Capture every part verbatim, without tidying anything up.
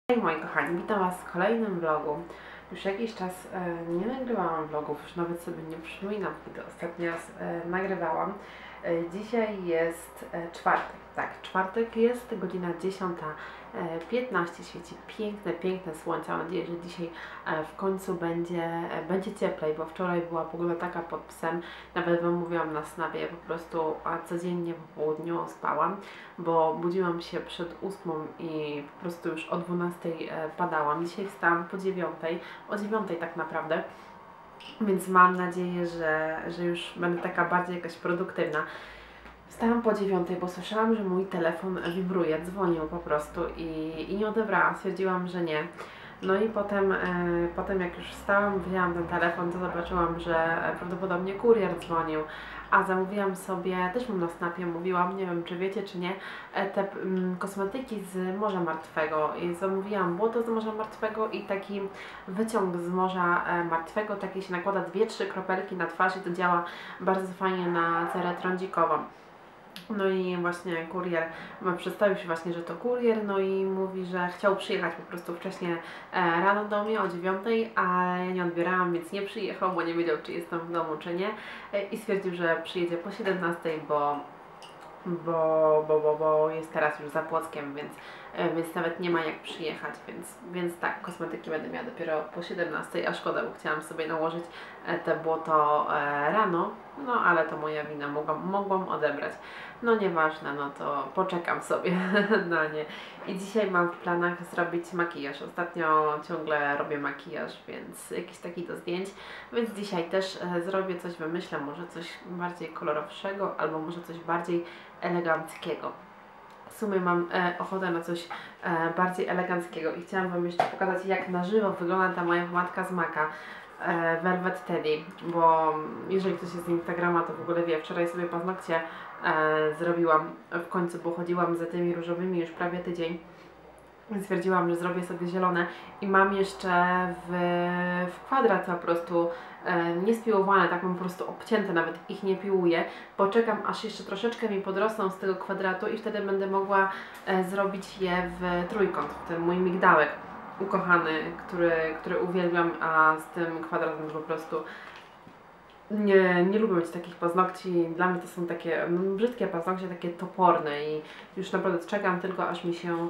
Hej moi kochani, witam Was w kolejnym vlogu. Już jakiś czas e, nie nagrywałam vlogów, już nawet sobie nie przypominam, kiedy ostatni raz e, nagrywałam. E, dzisiaj jest e, czwartek, tak, czwartek jest, godzina dziesiąta piętnaście, świeci piękne, piękne słońce. Mam nadzieję, że dzisiaj e, w końcu będzie, e, będzie cieplej, bo wczoraj była pogoda taka pod psem. Nawet Wam mówiłam na snapie, po prostu a codziennie po południu spałam, bo budziłam się przed ósmą i po prostu już o dwunastej e, padałam. Dzisiaj wstałam po dziewiątej, o dziewiątej tak naprawdę. Więc mam nadzieję, że, że już będę taka bardziej jakaś produktywna. Wstałam po dziewiątej, bo słyszałam, że mój telefon wibruje, dzwonił po prostu i, i nie odebrałam. Stwierdziłam, że nie. No i potem, e, potem jak już wstałam, wzięłam ten telefon, to zobaczyłam, że prawdopodobnie kurier dzwonił. A zamówiłam sobie, też mam na snapie mówiłam, nie wiem czy wiecie czy nie, te mm, kosmetyki z Morza Martwego. I zamówiłam błoto z Morza Martwego i taki wyciąg z Morza e, Martwego, taki się nakłada dwie trzy kropelki na twarz i to działa bardzo fajnie na cerę trądzikową. No i właśnie kurier, przedstawił się właśnie, że to kurier, no i mówi, że chciał przyjechać po prostu wcześniej rano do mnie o dziewiątej, a ja nie odbierałam, więc nie przyjechał, bo nie wiedział, czy jestem w domu, czy nie, i stwierdził, że przyjedzie po siedemnastej, bo Bo, bo, bo, bo jest teraz już za Płockiem, więc, więc nawet nie ma jak przyjechać, więc, więc tak, kosmetyki będę miała dopiero po siedemnastej, a szkoda, bo chciałam sobie nałożyć te błoto rano, no ale to moja wina, mogłam, mogłam odebrać. No nieważne, no to poczekam sobie na nie. I dzisiaj mam w planach zrobić makijaż. Ostatnio ciągle robię makijaż, więc jakiś taki do zdjęć. Więc dzisiaj też e, zrobię coś, wymyślę, może coś bardziej kolorowszego, albo może coś bardziej eleganckiego. W sumie mam e, ochotę na coś e, bardziej eleganckiego i chciałam Wam jeszcze pokazać, jak na żywo wygląda ta moja pomadka z Maka. Velvet Teddy, bo jeżeli ktoś jest z Instagrama, to w ogóle wie, wczoraj sobie paznokcie e, zrobiłam w końcu, bo chodziłam za tymi różowymi już prawie tydzień. Stwierdziłam, że zrobię sobie zielone i mam jeszcze w, w kwadrat po prostu e, niespiłowane, tak mam po prostu obcięte, nawet ich nie piłuję. Poczekam, aż jeszcze troszeczkę mi podrosną z tego kwadratu i wtedy będę mogła e, zrobić je w trójkąt, w ten mój migdałek ukochany, który, który uwielbiam, a z tym kwadratem po prostu nie, nie lubię mieć takich paznokci. Dla mnie to są takie no, brzydkie paznokcie, takie toporne i już naprawdę czekam tylko, aż mi się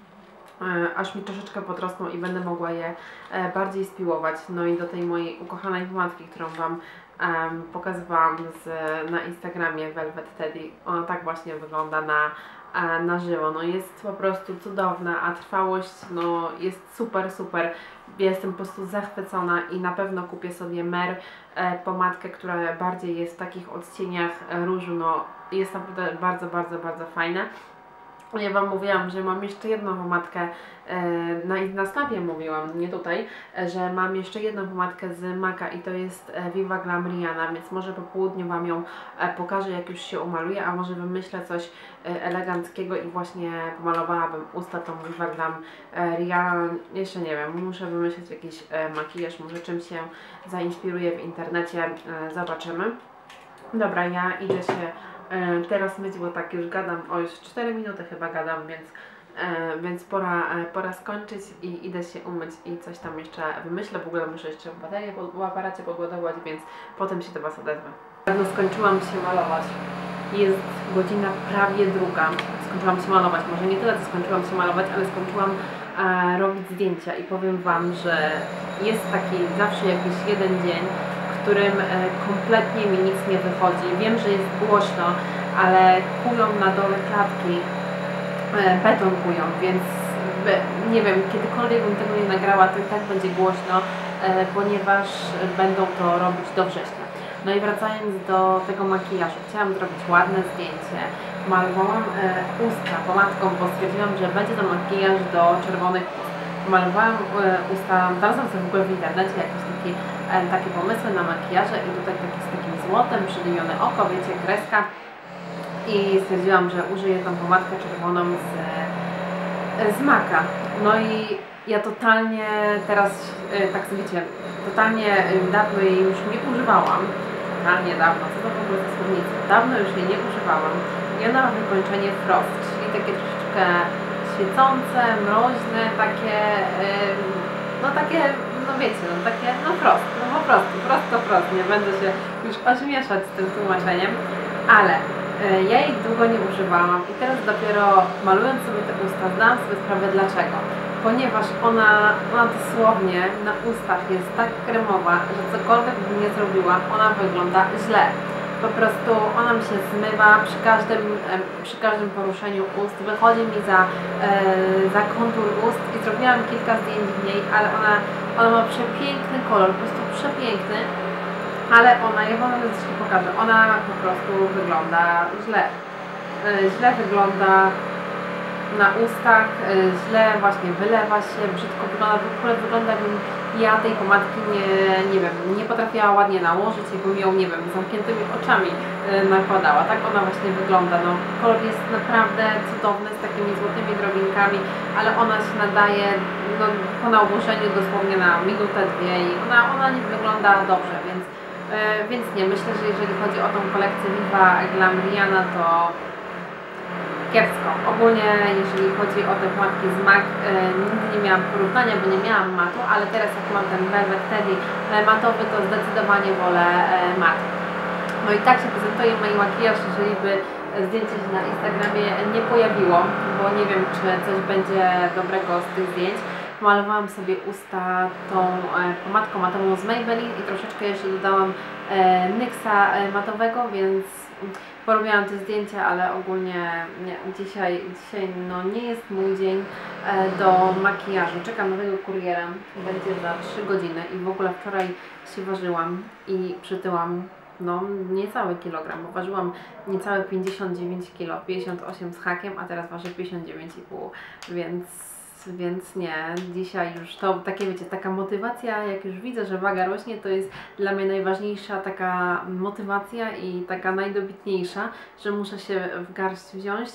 e, aż mi troszeczkę podrosną i będę mogła je e, bardziej spiłować. No i do tej mojej ukochanej pomadki, którą Wam Um, pokazywałam z, na Instagramie Velvet Teddy. Ona tak właśnie wygląda na, na żywo. No jest po prostu cudowna, a trwałość no jest super, super. Ja jestem po prostu zachwycona i na pewno kupię sobie Mer e, pomadkę, która bardziej jest w takich odcieniach różu. No jest naprawdę bardzo, bardzo, bardzo fajna. Ja Wam mówiłam, że mam jeszcze jedną pomadkę, na, na snapie mówiłam, nie tutaj, że mam jeszcze jedną pomadkę z Maka i to jest Viva Glam Rihanna, więc może po południu Wam ją pokażę, jak już się umaluję, a może wymyślę coś eleganckiego i właśnie pomalowałabym usta tą Viva Glam Rihanna. Jeszcze nie wiem, muszę wymyślić jakiś makijaż, może czym się zainspiruję w internecie, zobaczymy. Dobra, ja idę się teraz myć, bo tak już gadam, o już cztery minuty chyba gadam, więc, e, więc pora, e, pora skończyć i idę się umyć i coś tam jeszcze wymyślę. W ogóle muszę jeszcze baterię w aparacie podładować, więc potem się do Was odezwę. Dawno skończyłam się malować. Jest godzina prawie druga. Skończyłam się malować, może nie tyle co skończyłam się malować, ale skończyłam e, robić zdjęcia i powiem Wam, że jest taki zawsze jakiś jeden dzień, w którym e, kompletnie mi nic nie wychodzi. Wiem, że jest głośno, ale kują na dole klatki, e, beton kują, więc be, nie wiem, kiedykolwiek bym tego nie nagrała, to i tak będzie głośno, e, ponieważ będą to robić do września. No i wracając do tego makijażu, chciałam zrobić ładne zdjęcie. Malowałam e, usta pomadką, bo stwierdziłam, że będzie to makijaż do czerwonych ust. Malowałam e, usta, znalazłam sobie w ogóle w internecie jakieś takie, e, takie pomysły na makijaże i tutaj taki z takim złotem, przydymione oko, wiecie, kreska. I stwierdziłam, że użyję tą pomadkę czerwoną z, e, z Maka. No i ja totalnie teraz, e, tak sobie wiecie, totalnie e, dawno jej już nie używałam. Totalnie dawno, co to w ogóle za słownictwo? Dawno już jej nie używałam. I ona ma wykończenie frost, czyli takie troszeczkę świecące, mroźne, takie, no takie, no wiecie, no takie, no prosto, no po prostu, prosto, prosto, nie będę się już ośmieszać z tym tłumaczeniem, ale ja jej długo nie używałam i teraz dopiero malując sobie te usta zdałam sobie sprawę dlaczego. Ponieważ ona, ona dosłownie na ustach jest tak kremowa, że cokolwiek bym nie zrobiła, ona wygląda źle. Po prostu ona mi się zmywa przy każdym, przy każdym poruszeniu ust, wychodzi mi za, e, za kontur ust i zrobiłam kilka zdjęć w niej, ale ona, ona ma przepiękny kolor, po prostu przepiękny, ale ona, ja wam coś pokażę, ona po prostu wygląda źle. E, źle wygląda na ustach, źle właśnie wylewa się, brzydko wygląda, w ogóle wygląda jakbym ja tej pomadki nie, nie wiem, nie potrafiła ładnie nałożyć, jakbym ją, nie wiem, z zamkniętymi oczami nakładała. Tak ona właśnie wygląda. No, kolor jest naprawdę cudowny, z takimi złotymi drobinkami, ale ona się nadaje no, po nałożeniu dosłownie na minutę, dwie i ona, ona nie wygląda dobrze, więc, yy, więc nie, myślę, że jeżeli chodzi o tą kolekcję Viva Glam Rihanna, to kiepsko. Ogólnie jeżeli chodzi o te pomadki z MAC, e, nigdy nie miałam porównania, bo nie miałam matu, ale teraz jak mam ten Velvet Teddy e, matowy, to zdecydowanie wolę e, mat. No i tak się prezentuje mój makijaż, jeżeli by zdjęcie się na Instagramie nie pojawiło, bo nie wiem, czy coś będzie dobrego z tych zdjęć. Malowałam sobie usta tą e, pomadką matową z Maybelline i troszeczkę jeszcze dodałam e, Nyxa e, matowego, więc porobiłam te zdjęcia, ale ogólnie nie, dzisiaj, dzisiaj no, nie jest mój dzień e, do makijażu. Czekam nowego kuriera, będzie za trzy godziny i w ogóle wczoraj się ważyłam i przytyłam no niecały kilogram, bo ważyłam niecałe pięćdziesiąt dziewięć kilo, pięćdziesiąt osiem z hakiem, a teraz ważę pięćdziesiąt dziewięć i pół, więc więc nie, dzisiaj już to takie wiecie, taka motywacja, jak już widzę, że waga rośnie, to jest dla mnie najważniejsza taka motywacja i taka najdobitniejsza, że muszę się w garść wziąć.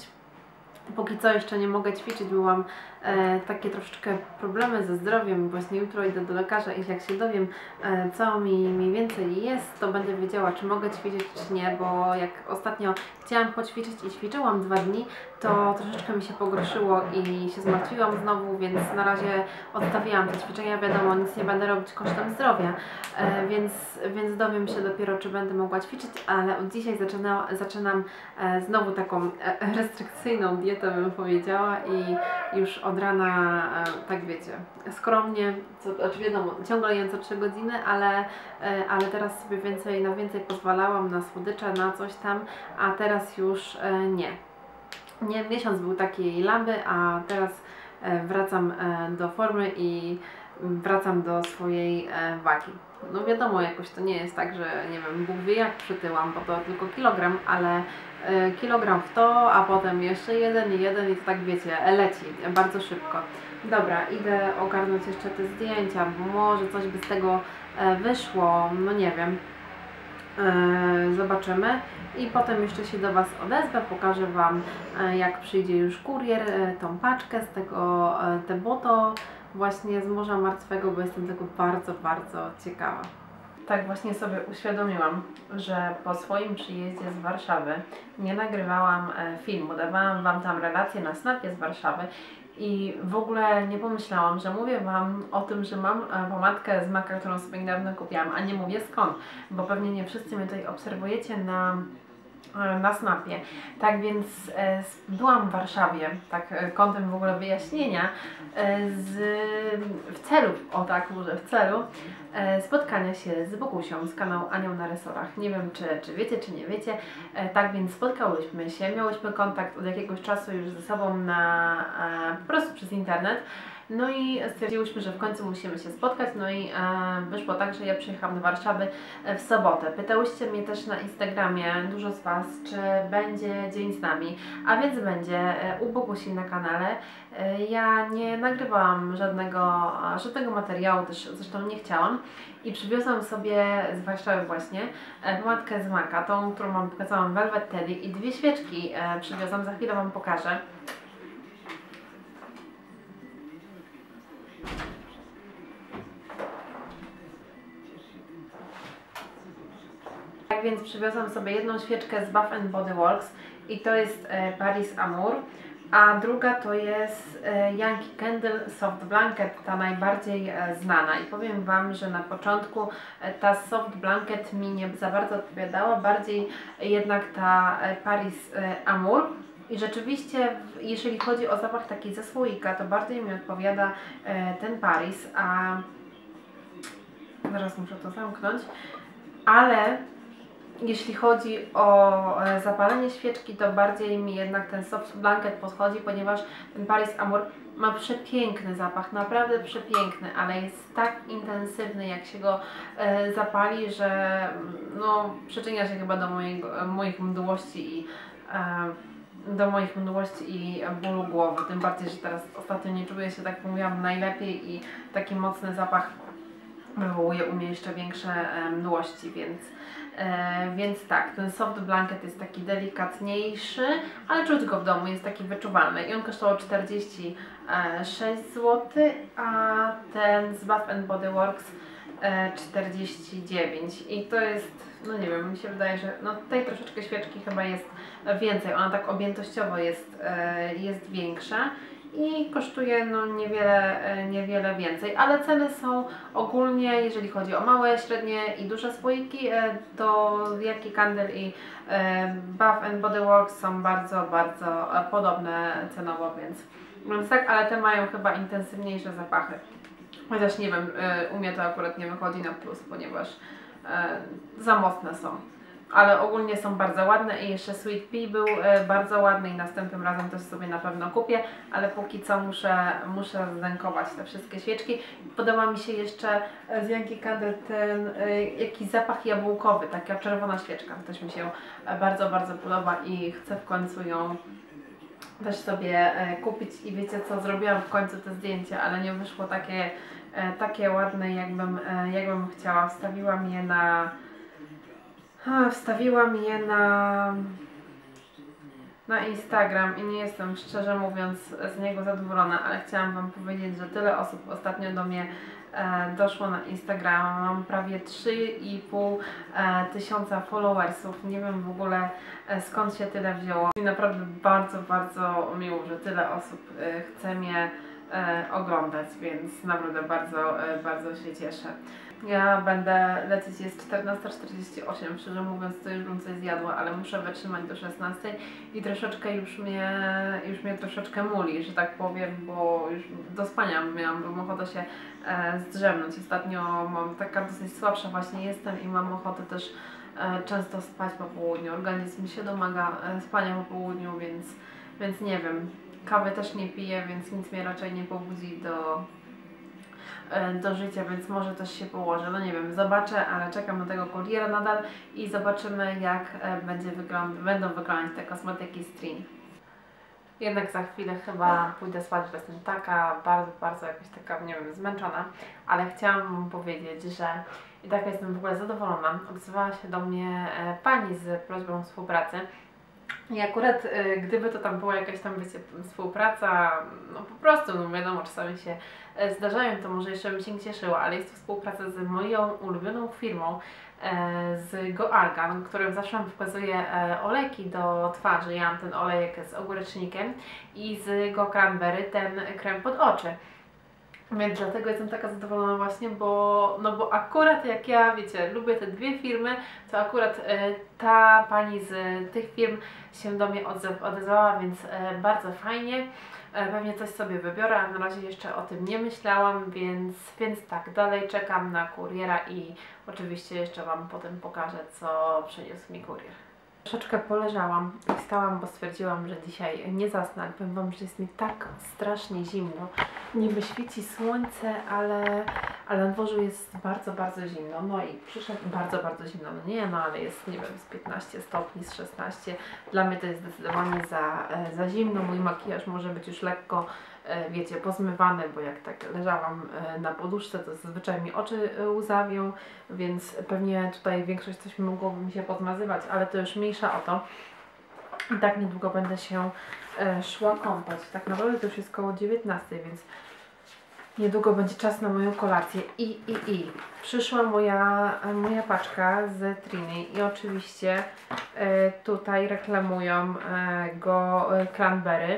Póki co jeszcze nie mogę ćwiczyć, bo mam e, takie troszeczkę problemy ze zdrowiem. Właśnie jutro idę do lekarza i jak się dowiem, e, co mi mniej więcej jest, to będę wiedziała, czy mogę ćwiczyć, czy nie, bo jak ostatnio chciałam poćwiczyć i ćwiczyłam dwa dni, to troszeczkę mi się pogorszyło i się zmartwiłam znowu, więc na razie odstawiłam te ćwiczenia. Wiadomo, nic nie będę robić kosztem zdrowia, e, więc, więc dowiem się dopiero, czy będę mogła ćwiczyć, ale od dzisiaj zaczyna, zaczynam e, znowu taką e, restrykcyjną dietę, bym powiedziała, i już od rana, e, tak wiecie, skromnie, co, znaczy wiadomo, ciągle jem co trzy godziny, ale, e, ale teraz sobie więcej, na więcej pozwalałam, na słodycze, na coś tam, a teraz już e, nie. Nie, miesiąc był takiej lampy, a teraz e, wracam e, do formy i wracam do swojej e, wagi. No wiadomo, jakoś to nie jest tak, że nie wiem, Bóg wie jak przytyłam, bo to tylko kilogram, ale e, kilogram w to, a potem jeszcze jeden i jeden i to tak wiecie, leci bardzo szybko. Dobra, idę ogarnąć jeszcze te zdjęcia, bo może coś by z tego e, wyszło, no nie wiem. E, zobaczymy i potem jeszcze się do Was odezwę, pokażę Wam e, jak przyjdzie już kurier, e, tą paczkę z tego e, te boto właśnie z Morza Martwego, bo jestem tego bardzo, bardzo ciekawa. Tak właśnie sobie uświadomiłam, że po swoim przyjeździe z Warszawy nie nagrywałam e, filmu, dawałam Wam tam relacje na Snapie z Warszawy i w ogóle nie pomyślałam, że mówię Wam o tym, że mam e, pomadkę z MAC-a, którą sobie niedawno kupiłam, a nie mówię skąd, bo pewnie nie wszyscy mnie tutaj obserwujecie na na Snapie. Tak więc e, byłam w Warszawie, tak e, kątem w ogóle wyjaśnienia, e, z, w celu, o tak może, w celu e, spotkania się z Bogusią z kanału Anioł na Resorach. Nie wiem, czy, czy wiecie, czy nie wiecie. E, tak więc spotkałyśmy się, miałyśmy kontakt od jakiegoś czasu już ze sobą na, e, po prostu przez internet. No i stwierdziłyśmy, że w końcu musimy się spotkać, no i e, wyszło tak, że ja przyjechałam do Warszawy w sobotę. Pytałyście mnie też na Instagramie, dużo z Was, czy będzie dzień z nami, a więc będzie e, u Bogusi na kanale. E, ja nie nagrywałam żadnego, żadnego materiału, też zresztą nie chciałam i przywiozłam sobie z Warszawy właśnie e, pomadkę z MAC-a, tą, którą Wam pokazałam, Velvet Teddy, i dwie świeczki e, przywiozłam, za chwilę Wam pokażę. Tak więc przywiozłam sobie jedną świeczkę z Bath and Body Works i to jest e, Paris Amour. a druga to jest Yankee Candle Soft Blanket, ta najbardziej znana. I powiem Wam, że na początku ta Soft Blanket mi nie za bardzo odpowiadała, bardziej jednak ta Paris Amour. I rzeczywiście, jeżeli chodzi o zapach taki ze słoika, to bardziej mi odpowiada ten Paris, a zaraz muszę to zamknąć, ale jeśli chodzi o zapalenie świeczki, to bardziej mi jednak ten Soft Blanket podchodzi, ponieważ ten Paris Amour ma przepiękny zapach, naprawdę przepiękny, ale jest tak intensywny, jak się go e, zapali, że no, przyczynia się chyba do mojego, moich mdłości i e, do moich mdłości i bólu głowy. Tym bardziej, że teraz ostatnio nie czuję się, tak jak mówiłam, najlepiej i taki mocny zapach wywołuje u mnie jeszcze większe e, mdłości, więc E, więc tak, ten Soft Blanket jest taki delikatniejszy, ale czuć go w domu, jest taki wyczuwalny i on kosztował czterdzieści sześć złotych, a ten z Bath and Body Works e, czterdzieści dziewięć i to jest, no nie wiem, mi się wydaje, że no tutaj troszeczkę świeczki chyba jest więcej, ona tak objętościowo jest, e, jest większa i kosztuje no niewiele, niewiele więcej, ale ceny są ogólnie, jeżeli chodzi o małe, średnie i duże słoiki, to Yankee Candle i Bath and Body Works są bardzo, bardzo podobne cenowo, więc, więc tak, ale te mają chyba intensywniejsze zapachy. Chociaż nie wiem, u mnie to akurat nie wychodzi na plus, ponieważ za mocne są. Ale ogólnie są bardzo ładne i jeszcze Sweet Pea był e, bardzo ładny i następnym razem też sobie na pewno kupię, ale póki co muszę, muszę zdękować te wszystkie świeczki. Podoba mi się jeszcze z Yankee Candle ten e, jakiś zapach jabłkowy, taka czerwona świeczka, też mi się bardzo, bardzo podoba i chcę w końcu ją też sobie e, kupić i wiecie co, zrobiłam w końcu te zdjęcie, ale nie wyszło takie, e, takie ładne jakbym, e, jakbym chciała. Wstawiłam je na A, wstawiłam je na, na Instagram i nie jestem, szczerze mówiąc, z niego zadowolona, ale chciałam Wam powiedzieć, że tyle osób ostatnio do mnie e, doszło na Instagrama. Mam prawie trzy i pół e, tysiąca followersów. Nie wiem w ogóle e, skąd się tyle wzięło. I naprawdę bardzo, bardzo miło, że tyle osób e, chce mnie e, oglądać, więc naprawdę bardzo, e, bardzo się cieszę. Ja będę lecieć, jest czternasta czterdzieści osiem, szczerze mówiąc to już bym coś zjadła, ale muszę wytrzymać do szesnastej i troszeczkę już mnie, już mnie troszeczkę muli, że tak powiem, bo już do spania miałam ochotę się e, zdrzemnąć. Ostatnio mam taka dosyć słabsza właśnie jestem i mam ochotę też e, często spać po południu. Organizm się domaga e, spania po południu, więc, więc nie wiem, kawy też nie piję, więc nic mnie raczej nie pobudzi do do życia, więc może też się położę, no nie wiem, zobaczę, ale czekam na tego kuriera nadal i zobaczymy jak będzie wygląd będą wyglądać te kosmetyki z Trini. Jednak za chwilę chyba pójdę spać, bo jestem taka bardzo, bardzo jakaś taka, nie wiem, zmęczona, ale chciałam Wam powiedzieć, że i tak jestem w ogóle zadowolona. Odzywała się do mnie pani z prośbą współpracy. I akurat y, gdyby to tam była jakaś tam, wiecie, współpraca, no po prostu, no wiadomo, czasami się y, zdarzają, to może jeszcze bym się cieszyła, ale jest to współpraca z moją ulubioną firmą, y, z GoArgan, którym zawsze Wam pokazuję y, olejki do twarzy. Ja mam ten olejek z ogórecznikiem i z Go Cranberry ten krem pod oczy. Więc dlatego jestem taka zadowolona właśnie, bo, no bo akurat jak ja, wiecie, lubię te dwie firmy, to akurat e, ta pani z tych firm się do mnie odezwała, więc e, bardzo fajnie. E, pewnie coś sobie wybiorę, a na razie jeszcze o tym nie myślałam, więc, więc tak, dalej czekam na kuriera i oczywiście jeszcze Wam potem pokażę, co przyniósł mi kurier. Troszeczkę poleżałam i wstałam, bo stwierdziłam, że dzisiaj nie zasnę. Powiem Wam, że jest mi tak strasznie zimno. Niby świeci słońce, ale, ale na dworzu jest bardzo, bardzo zimno. No i przyszedł bardzo, bardzo zimno. No nie, no ale jest, nie wiem, z piętnaście stopni, z szesnaście. Dla mnie to jest zdecydowanie za, za zimno. Mój makijaż może być już lekko, wiecie, pozmywany, bo jak tak leżałam na poduszce, to zazwyczaj mi oczy łzawią, więc pewnie tutaj większość coś mogłoby mi się pozmazywać, ale to już mniejsza o to. I tak niedługo będę się szła kąpać. Tak naprawdę to już jest koło dziewiętnastej, więc niedługo będzie czas na moją kolację. I, i, i. Przyszła moja, moja paczka z Trini i oczywiście tutaj reklamują Go Cranberry,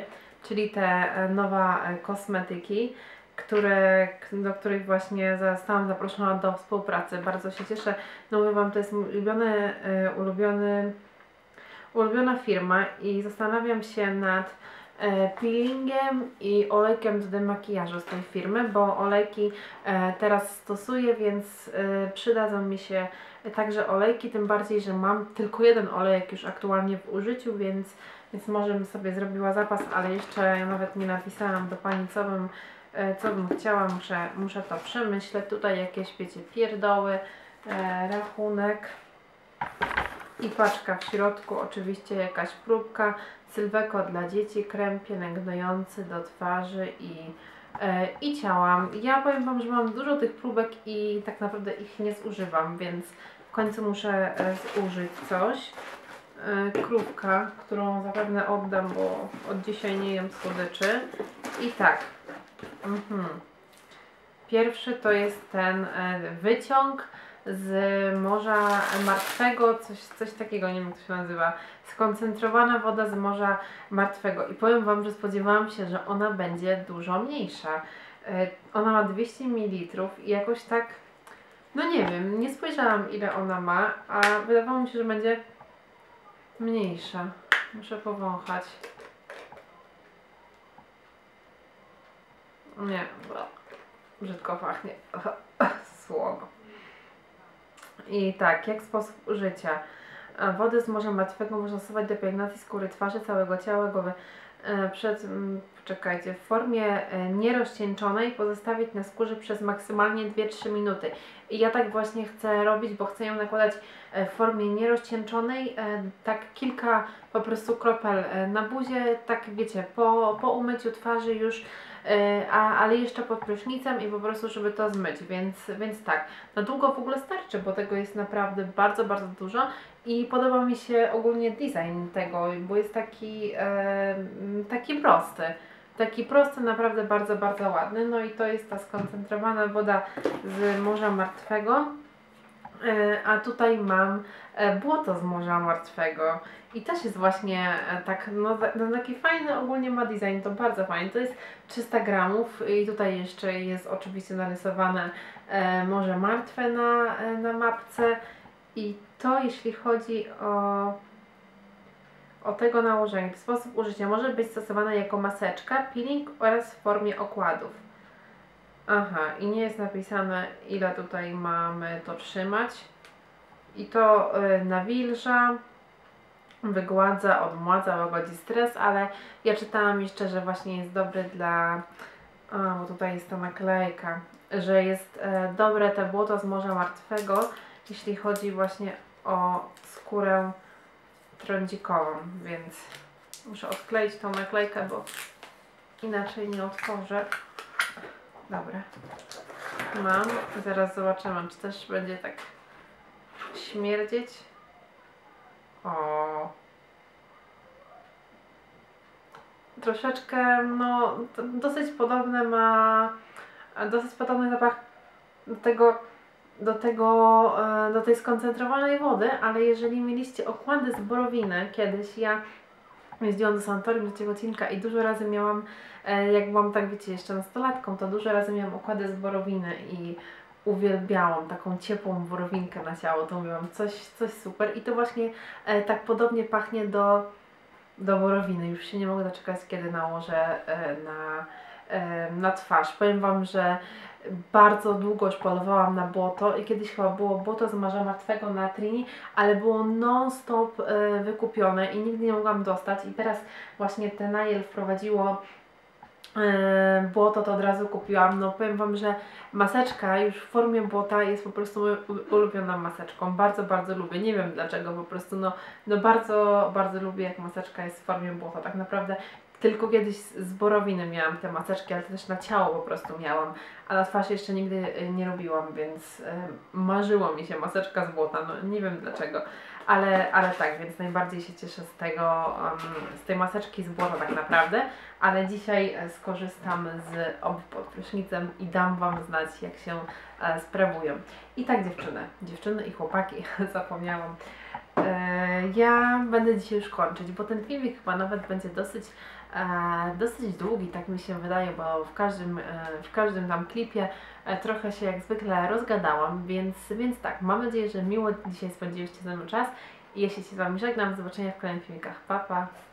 czyli te e, nowa e, kosmetyki, które, do których właśnie zostałam zaproszona do współpracy. Bardzo się cieszę. No mówię Wam, to jest mój ulubiony, e, ulubiony, ulubiona firma i zastanawiam się nad e, peelingiem i olejkiem do demakijażu z tej firmy, bo olejki e, teraz stosuję, więc e, przydadzą mi się także olejki, tym bardziej, że mam tylko jeden olejek już aktualnie w użyciu, więc, więc może bym sobie zrobiła zapas, ale jeszcze ja nawet nie napisałam do Pani, co bym, e, co bym chciała, muszę, muszę to przemyśleć. Tutaj jakieś, wiecie, pierdoły, e, rachunek i paczka w środku, oczywiście jakaś próbka, Sylweko dla dzieci, krem pielęgnujący do twarzy i, e, i ciała. Ja powiem Wam, że mam dużo tych próbek i tak naprawdę ich nie zużywam, więc w końcu muszę e, zużyć coś. E, krówka, którą zapewne oddam, bo od dzisiaj nie jem słodyczy. I tak, mhm. Pierwszy to jest ten e, wyciąg z Morza Martwego, coś, coś takiego, nie wiem jak to się nazywa, skoncentrowana woda z Morza Martwego i powiem Wam, że spodziewałam się, że ona będzie dużo mniejsza. Yy, ona ma dwieście mililitrów i jakoś tak, no nie wiem, nie spojrzałam ile ona ma, a wydawało mi się, że będzie mniejsza. Muszę powąchać. Nie, brzydko pachnie. Słogo. I tak, jak sposób użycia? Wodę z Morza Martwego można stosować do pielęgnacji skóry, twarzy, całego ciała, głowy. Przed, poczekajcie, w formie nierozcieńczonej pozostawić na skórze przez maksymalnie dwie trzy minuty. I ja tak właśnie chcę robić, bo chcę ją nakładać w formie nierozcieńczonej, tak kilka po prostu kropel na buzię, tak wiecie, po, po umyciu twarzy już, a, ale jeszcze pod prysznicem i po prostu, żeby to zmyć, więc, więc tak, na długo w ogóle starczy, bo tego jest naprawdę bardzo, bardzo dużo i podoba mi się ogólnie design tego, bo jest taki, e, taki prosty. Taki prosty, naprawdę bardzo, bardzo ładny. No i to jest ta skoncentrowana woda z Morza Martwego. E, a tutaj mam e, błoto z Morza Martwego. I też jest właśnie e, tak, no, no taki fajny ogólnie ma design, to bardzo fajny. To jest trzysta gramów i tutaj jeszcze jest oczywiście narysowane e, Morze Martwe na, e, na mapce. I to jeśli chodzi o, o tego nałożenia. Sposób użycia może być stosowana jako maseczka, peeling oraz w formie okładów. Aha, i nie jest napisane ile tutaj mamy to trzymać. I to y, nawilża, wygładza, odmładza, łagodzi stres, ale ja czytałam jeszcze, że właśnie jest dobry dla, a, bo tutaj jest ta naklejka, że jest e, dobre te błoto z Morza Martwego, jeśli chodzi właśnie o skórę trądzikową, więc muszę odkleić tą naklejkę, bo inaczej nie otworzę. Dobra, mam, zaraz zobaczymy, czy też będzie tak śmierdzieć. O, troszeczkę, no, dosyć podobne ma, dosyć podobny zapach do tego, do tego, do tej skoncentrowanej wody, ale jeżeli mieliście okłady z borowiny, kiedyś ja jeździłam do sanatorium do Ciechocinka i dużo razy miałam, jak byłam tak wiecie jeszcze nastolatką, to dużo razy miałam okłady z borowiny i uwielbiałam taką ciepłą borowinkę na ciało, to mówiłam coś, coś super i to właśnie e, tak podobnie pachnie do, do borowiny, już się nie mogę doczekać kiedy nałożę e, na, e, na twarz. Powiem Wam, że bardzo długo już polowałam na błoto i kiedyś chyba było błoto z Morza Martwego na Trini, ale było non stop e, wykupione i nigdy nie mogłam dostać i teraz właśnie te Nail wprowadziło e, błoto, to od razu kupiłam. No powiem Wam, że maseczka już w formie błota jest po prostu moją ulubioną maseczką, bardzo, bardzo lubię, nie wiem dlaczego, po prostu no, no bardzo, bardzo lubię jak maseczka jest w formie błota, tak naprawdę. Tylko kiedyś z borowiny miałam te maseczki, ale to też na ciało po prostu miałam, a na twarz jeszcze nigdy nie robiłam, więc y, marzyło mi się maseczka z błota, no nie wiem dlaczego, ale, ale tak, więc najbardziej się cieszę z tego, um, z tej maseczki z błota tak naprawdę, ale dzisiaj skorzystam z obu pod prysznicem i dam Wam znać jak się e, sprawują. I tak dziewczyny, dziewczyny i chłopaki, zapomniałam. Ja będę dzisiaj już kończyć, bo ten filmik chyba nawet będzie dosyć e, dosyć długi, tak mi się wydaje, bo w każdym, e, w każdym tam klipie e, trochę się jak zwykle rozgadałam, więc, więc tak, mam nadzieję, że miło dzisiaj spędziliście ze mną czas i ja się z Wami żegnam. Do zobaczenia w kolejnych filmikach. Pa, pa!